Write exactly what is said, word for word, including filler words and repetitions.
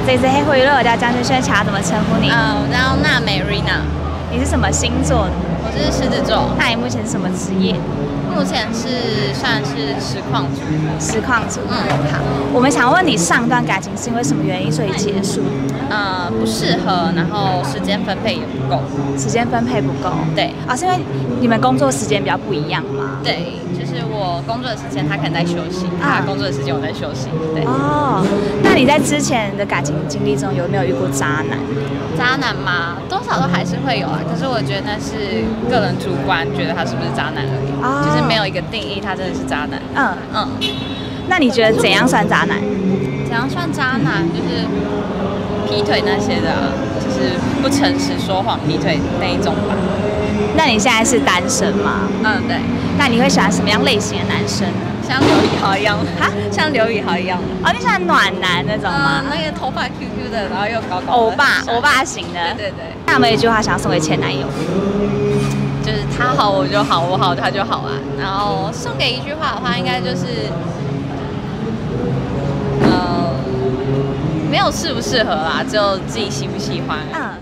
这次黑灰娱乐我叫江萱萱，查怎么称呼你？ 呃，我叫娜美 Rina， 你是什么星座的？ 我是狮子座。 那你目前是什么职业？ 目前是算是实况组。 实况组。 嗯， 好。我们想问你，上段感情是因为什么原因所以结束？ 呃，不适合，然后时间分配也不够。 时间分配不够。 对。 啊，是因为你们工作时间比较不一样吗？ 对，就是我工作的时间，他可能在休息；他工作的时间，我在休息。对。 哦，那你在之前的感情经历中有没有遇过渣男？ 渣男嘛，多少都还是会有啊。可是我觉得那是个人主观，觉得他是不是渣男而已，哦、就是没有一个定义，他真的是渣男。嗯嗯。 那你觉得怎样算渣男？ 怎样算渣男？就是劈腿那些的、啊，就是不诚实、说谎、劈腿那一种吧。 那你现在是单身吗？ 嗯，对。 那你会喜欢什么样类型的男生？ 像刘以豪一样哈，像刘以豪一样的。 哦，你喜欢暖男那种吗？ 嗯、那个头发 Q Q 的，然后又高高的。 欧巴，欧巴型的。 对对对。 那有没有一句话想要送给前男友？ 就是他好我就好，我好他就好啊。然后送给一句话的话，应该就是，呃，没有适不适合啦，只有自己喜不喜欢。嗯。